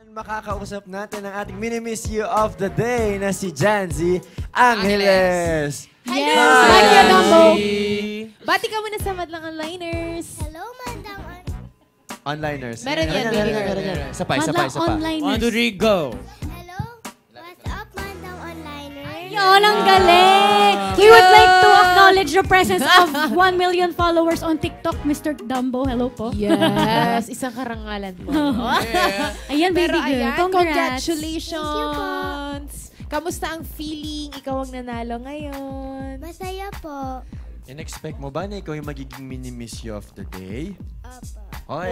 Makakausap natin ang ating mini-miss you of the day na si Janzy Angeles. Hello! Hi, Janzy! Bati ka muna sa Madlang Onliners. Hello, Madlang Onliners. Meron yan, meron yan. Sabay. Online. 1, 2, 3, go! Hello, what's up, Madlang Onliners? Yun, ang galing! We would like to acknowledge the presence of 1 million followers on TikTok, Mr. Dumbo. Hello po. Yes, isang karangalan mo. Ayan, baby Pero girl. ayan, Congrats. congratulations! Kamusta ang feeling? Ikaw ang nanalo ngayon. Masaya po. In-expect mo ba na ikaw yung magiging mini-miss you of the day? Opo. Oy!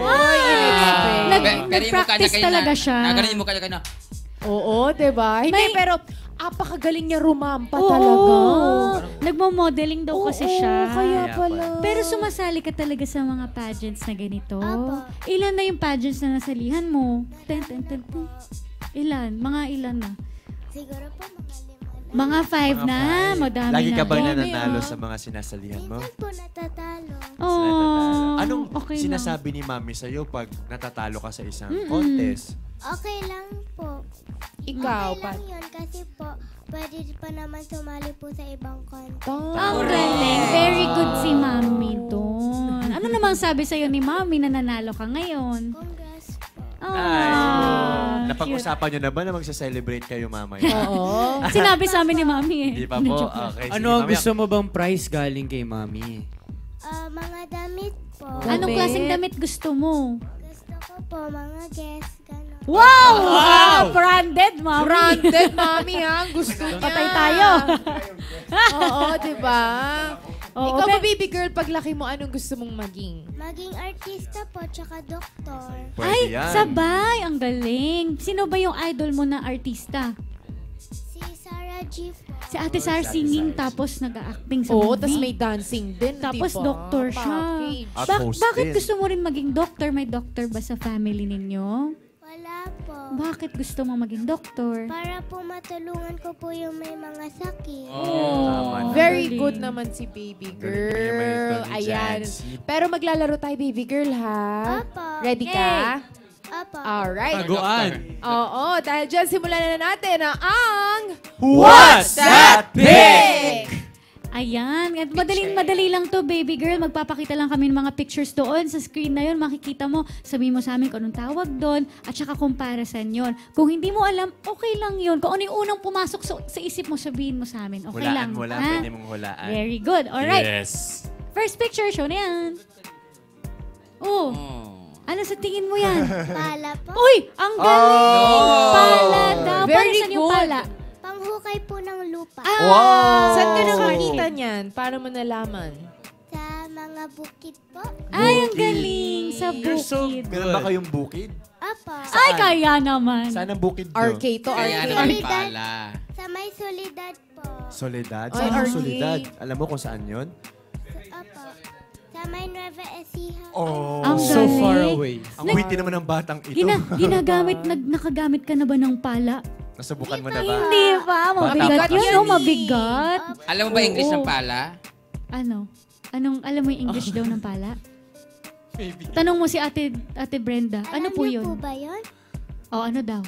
Nag-practice talaga siya. Naganin mo kaya na. Oo, diba? Hindi, May- pero apakagaling niya rumampa talaga. Nagmo-modeling daw kasi Oo, siya. kaya pala. Pero sumasali ka talaga sa mga pageants na ganito. Apo. Ilan na yung pageants na nasalihan mo? Ten. Ilan? Mga ilan na? Siguro po mga 5 na. Mga 5 na. Madami Lagi ka na. bang Dami, nananalo ah. sa mga sinasalihan mo? Minsan po natatalo. Oh, Anong okay lang. sinasabi ni Mami sa'yo pag natatalo ka sa isang contest? Okay lang po. Ikaw, Okay Pat. lang yun kasi po, pwede pa naman sumali po sa ibang contest. Ang galing. Very good si Mami doon. Ano namang sabi sa'yo ni Mami na nanalo ka ngayon? Congrats po. Ah, Napag-usapan nyo na ba na magsa-celebrate kayo mamaya? Oo. cute. Sinabi sa amin ni Mami eh. Di pa po? Okay. sige, Ano ang mamaya. gusto mo bang prize galing kay Mami? Mga damit po. Anong Damit? klaseng damit gusto mo? Gusto ko po, mga guests, gano'n. Wow! Branded, Mami. Branded, Mami, ha? Ang gusto niya. Patay tayo. Oo, diba? Oo, Ikaw ba, pero- baby girl, paglaki mo, anong gusto mong maging? Maging artista po, tsaka doktor. Pwede Ay, yan. sabay. Ang galing. Sino ba yung idol mo na artista? Si Sarah G po. Si Ate Sar singing tapos nag-acting sa Oo, movie. tas may dancing din, Tapos diba? doktor siya. Package. At host Bakit din. gusto mo rin maging doktor? May doktor ba sa family ninyo? Wala po. Bakit gusto mo maging doktor? Para po matulungan ko po yung may mga sakit. Tama na. Very Galing. good naman si baby Galing niya may girl. ito ni Ayan. Jancy. Pero maglalaro tayo, baby girl, ha? Opo. Ready ka? Opo. Alright. Taguan. Oo, dahil dyan, simulan na natin ang What's that pick? Ayan. At madali lang to, baby girl. Magpapakita lang kami ng mga pictures doon sa screen na yun. Makikita mo, sabihin mo sa amin kung anong tawag doon at saka comparison yon. Kung hindi mo alam, okay lang yun. Kung ano yung unang pumasok sa isip mo, sabihin mo sa amin. Okay lang. Hulaan, ha? pwede mong hulaan. Very good. Alright. Yes. First picture, show na yan. Oh. Ano sa tingin mo yan? Pala po. Uy! Ang galing! Oh! Pala daw. Very Para saan yung good. pala? Panghukay po ng lupa. Wow! Saan ka nakakita niyan? Paano mo nalaman? Sa mga bukid po. Ay, ang galing! Sa You're so bukid. Meron ba kayong bukid? Opo. Ay, kaya naman. Saan ang bukid nyo? Arcade to Kaya arcade. naman Solidad. pala. Sa may solidad po. Soledad? Ay, Saan ang arcade. Soledad? Alam mo kung saan yun? Opo. Sa may Nueva Ecija. Oh, Ang So galing. far away. ang witty naman ng batang ito. Nakagamit ka na ba ng pala? Nasubukan mo na ba? Hindi pa. Mabigat Bata pa yun, kasi. no? Mabigat. Alam mo ba English Oo. ng pala? Ano? Alam mo yung English daw ng pala? Tanong mo si Ate Brenda. Ano po Alam niyo yun? po ba yun? O, ano daw?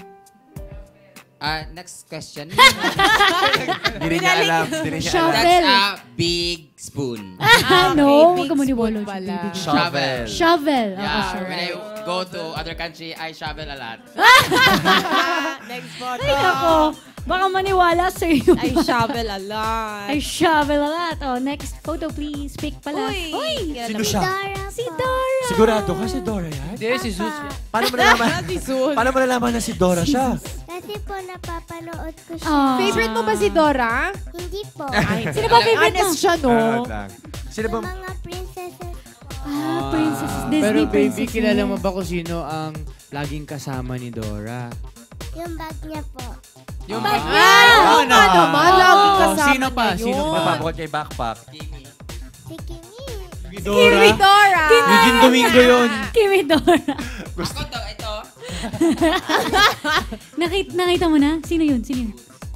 Next question. Hindi rin niya alam. Hindi rin niya alam. Shovel. That's a big spoon. No, big huwag ka spoon maniwala. pala. Shovel. Shovel. Oo, Yeah, sure. when I go to other country, I shovel a lot. Next photo. Ay, nako. Baka maniwala sa iyo. I shovel a lot. I shovel a lot. Oh, next photo, please. Pick pala. Uy! Sino siya? Dora Si po. Dora. Sigurado ka si Dora yan? Hindi, si Zeus. Paano mo nalaman? Si Sul. Paano mo nalaman na si Dora siya? Kasi po napapanood ko siya. Ah. Favorite mo ba si Dora? Hindi po. Sino ba favorite mo? Honest siya, no? Nanonood lang. Sino Sa ba? mga princesses po. Princess. Disney Pero baby, princess. kilala mo ba kung sino ang laging kasama ni Dora? Yung bag niya po. Yung Bag bag- niya! Oo nga naman, laging kasama Sino pa? niya Sino yun. pa? Mapapakot kay backpack. Si Kimi. Kimi Dora! Eugene Domingo yun. Kimi Dora. Ako to, ito. Nakita mo na? Sino yun? Si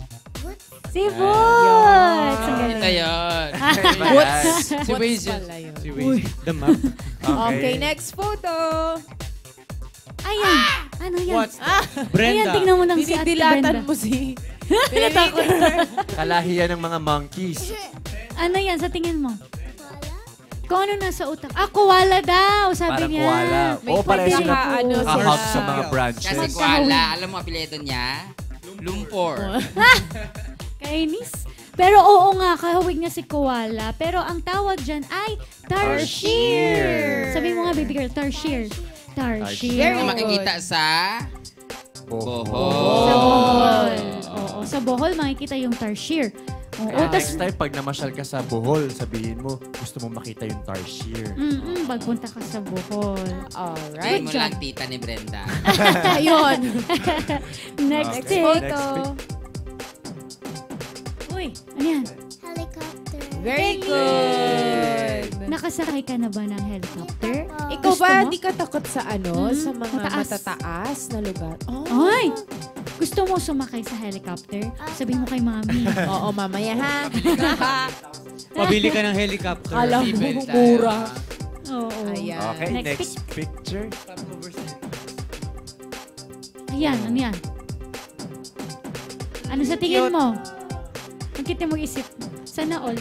Boots. Ang galing. Ito yun. Boots. Si Waze yun. pala yun. Si Waze. The map. Okay, next photo. Ayan. Ano yan? What? Brenda. Ayan, tingnan mo ng si Ate Dinidilatan Brenda. mo si... Natakot. Kalahiyan ng mga monkeys. Ano yan sa tingin mo? Wala. Kung ano nasa utak? Ah, koala daw, sabi Parang niya. koala. Oo, pala pwede sila ka, ano, kahawk sila. sa mga branches. Kasi koala, alam mo apelyido niya? Lumpur. Kainis. Pero oo nga, kahawig nga si koala. Pero ang tawag dyan ay tarsier. Sabi mo nga, baby girl, tarsier. Tarsier. Hindi makikita sa Bohol. Sa Bohol. Oo, sa Bohol makikita yung tarsier. Oo, Kaya tas next time, pag namasyal ka sa Bohol, sabihin mo, gusto mo makita yung tarsier. pagpunta ka sa Bohol. Sabihin mo lang tita ni Brenda. Ayun. Next Okay. Photo. Uy, ano yan? Helicopter. Very good. Nakasakay ka na ba ng helicopter? Ikaw Gusto ba, mo? di ka takot sa sa mga Mataas. matataas na lugar? Oh. Ay! Gusto mo sumakay sa helicopter? Sabihin mo kay mami. Oo, mamaya ha. Pabili ka ng helicopter. Kala mo, Seatbelt tayo. mura. Oo. Ayan. Okay, Next next picture. Ayan, ano yan? Ano sa tingin mo? Ang cute mo isip. Sana all.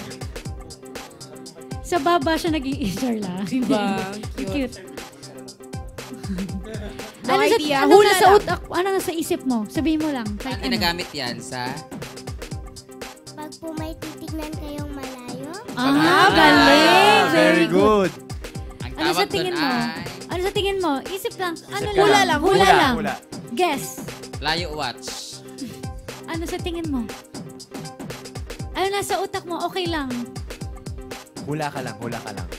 Sa baba siya nag-i-easter lang. Diba? Ang cute. No idea. Ano Hula nasa lang. utak? Ano nasa isip mo? Sabihin mo lang. Ang Kahit ano. ginagamit yan sa... Pag po may titignan kayong malayo, Ah, galing. Very good. Ang Ano sa tawag tingin doon mo? ay Ano sa tingin mo? Isip lang. Ano ka lang? lang. Hula Hula, lang. hula. Guess. layo watch. Ano sa tingin mo? Ano nasa utak mo? Okay lang. Hula ka lang, hula ka lang.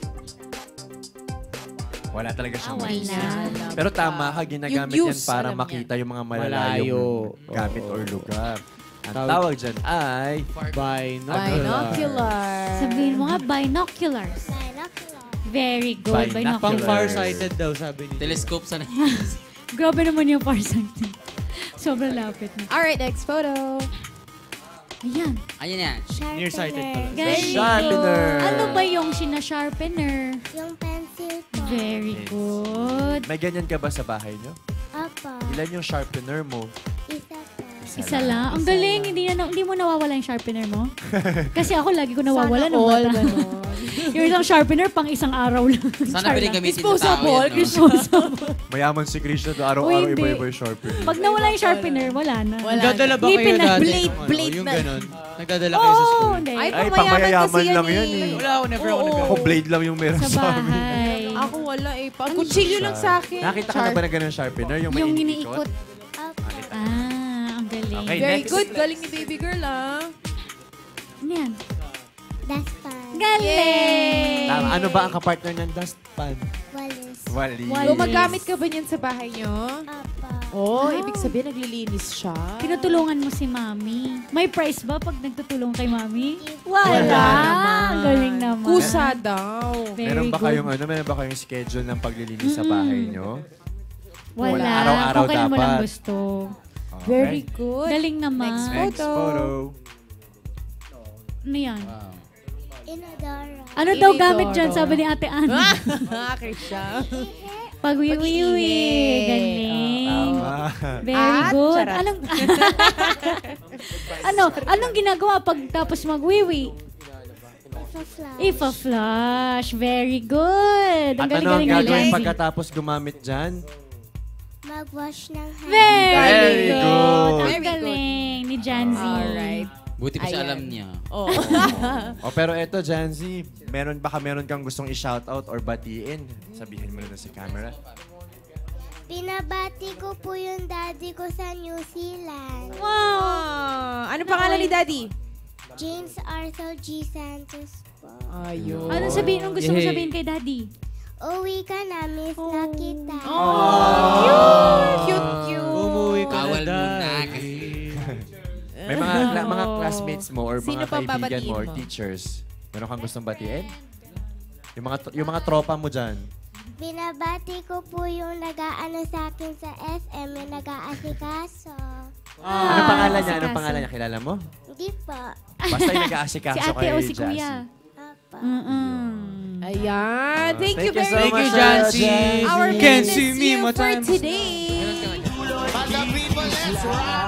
Wala talaga siyang Wala. maisip. Pero tama ka, ginagamit Yung yan use, para alam makita yung mga Malayo. malalayong gamit or lugar. Ang tawag dyan ay... Binocular. Sabihin mo nga, binoculars. binocular. Very good. Binoculars. Pang Binoculars. farsighted daw, sabi niya. Telescope sa Grabe naman yung farsighted. Sobrang lapit na. Alright, next photo. Ayan. Ayun yan. Nearsighted pala. Galing. Sharpener. Ano ba yung sinasharpener? Yung pencil po. Very good. May ganyan ka ba sa bahay nyo? Opo. Ilan yung sharpener mo? Isa po. Isa lang. Ang galing. Hindi mo nawawala yung sharpener mo? Kasi ako lagi ko nawawala Sana ng all, bata. ganon. Yung isang sharpener pang isang araw lang. Sana pwede gamitin sa tao Disposable. yan, no? Mayaman si Krishna doon. Uy, Araw-araw hindi. iba-iba yung sharpener. Pag nawala yung sharpener, wala na. Wala. Nagdadala ba Ngipin kayo na. dati? Blade, ng ano, blade yung na. ganon. Nagdadala kayo sa Oo, school. hindi. Ay, Ay, pangmayaman pangmayaman kasi yan lang yan eh. Wala ako, never ako Oo. nagdadala. Ako blade lang yung meron Sa sa amin. bahay. Ako wala eh. Kutsilyo lang sa akin. Nakita ka na ba na ganun sharpener? Yung may Yung iniikot? iniikot. Opo. Ah, ang galing. Okay, Very next. good. Galing ni baby girl ah. Ano yan? Dustpan. Galing! Tama. Ano ba ang kapartner ng dustpan? Walis. Wali. Walis. Gumagamit ka ba niyan sa bahay nyo? Opo. Oh, Wow. ibig sabihin naglilinis siya. Tinutulungan mo si Mami. May price ba pag nagtutulong kay Mami? Wala naman. Ang galing naman. Kusa daw. Very Meron ba good. kayong meron ba kayong schedule ng paglilinis sa bahay nyo? Wala. Araw-araw Kung kailan mo lang dapat. gusto. Okay. Very good. Galing naman. Next Next photo. Ano yan? Inodora. Ano daw Inidoro. gamit dyan? Sabi ni Ate Ana. Okay siya. Pag-wiwi-wi. Galing. Tama. Very At good. charat. Anong ginagawa pag tapos mag-wiwi? Flash. Ipa-flush. Very good. Ang At ano ang galing-galing ni gagawin Janzy. pagkatapos gumamit dyan? Magwash ng hands. Very, Very good. good. Ang Very good. galing ni Janzy. Alright. Buti pa siya Ayan. alam niya. Oh. O pero eto, Janzy, meron kang gustong i-shoutout or batiin? Sabihin mo na sa camera. Binabati ko po yung daddy ko sa New Zealand. Wow. Ano pangalan ni Daddy? James Arthur G. Santos po. Ayun. Anong gusto mo sabihin kay Daddy? Uwi ka na, miss na kita. Cute, cute. Umuwi ka Bawal na muna dahil. kasi. May mga classmates mo or Sino mga pa kaibigan babatiin mo or mo? teachers, meron kang gustong batiin? Yung mga tropa mo dyan. Binabati ko po yung nag-aano sa akin sa SM, yung nag-aasikaso. Anong pangalan niya? Anong pangalan niya? Kilala mo? Hindi po. Basta yung nag-aasikaso Si ate kay o si Jazzy. kuya? Opo. Ayan. Thank you Thank you very so Thank you, much. much, Jancy. Our You can minutes see me you mo for time. today. That's right!